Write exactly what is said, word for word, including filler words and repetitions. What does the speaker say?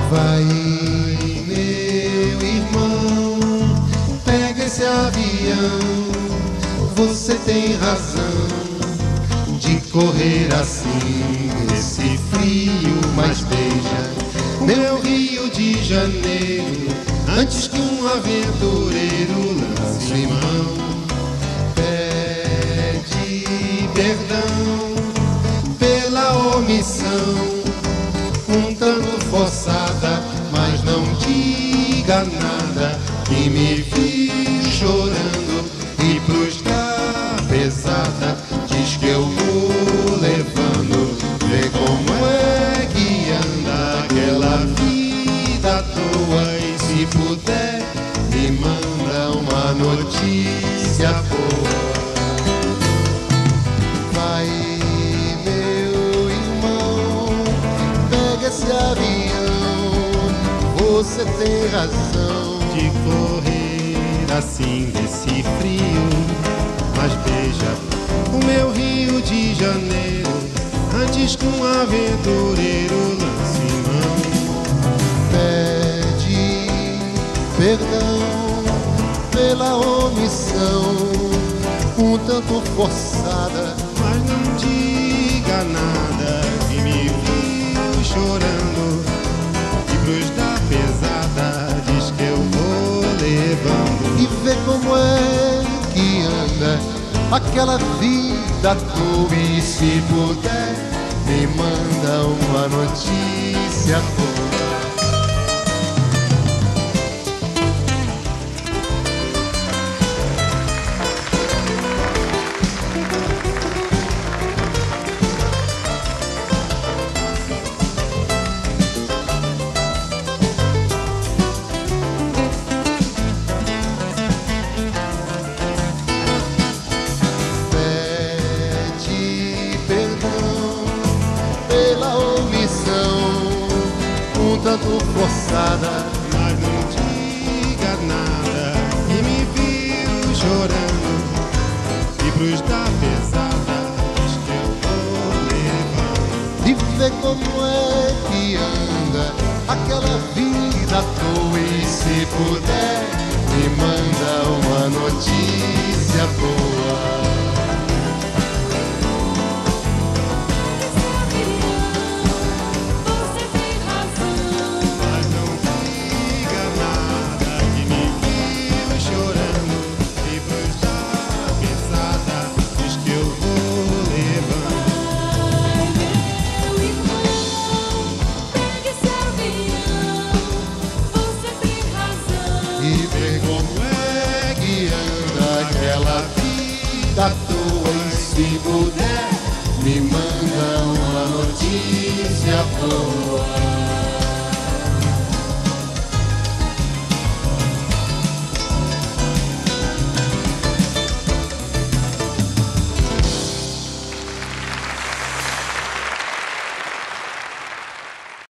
Vai, meu irmão, pega esse avião. Você tem razão de correr assim nesse frio, mas beija meu Rio de Janeiro antes que um aventureiro lance mão. Pede perdão pela omissão, um tanto forçada, mas não diga nada que me vi chorando e pros da pesada diz que eu vou levando. Vê como é que anda aquela vida à toa, e se puder me manda uma notícia boa. Vai, meu irmão, pega esse avião. Você tem razão de correr assim nesse frio, mas beija o meu Rio de Janeiro antes que um aventureiro lance mão. Pede perdão pela omissão, um tanto forçada, mas não diga nada que me viu chorando e pros da pesada diz que eu vou levando. E vê como é que anda aquela vida à toa, e se puder me manda uma notícia boa. Um tanto forçada, mas não diga nada que me viu chorando e pros da pesada diz que eu vou levando. E vê como é que anda aquela vida à toa, e se puder me manda uma notícia boa. E ver como é que anda aquela vida à toa, e se puder me manda uma notícia boa.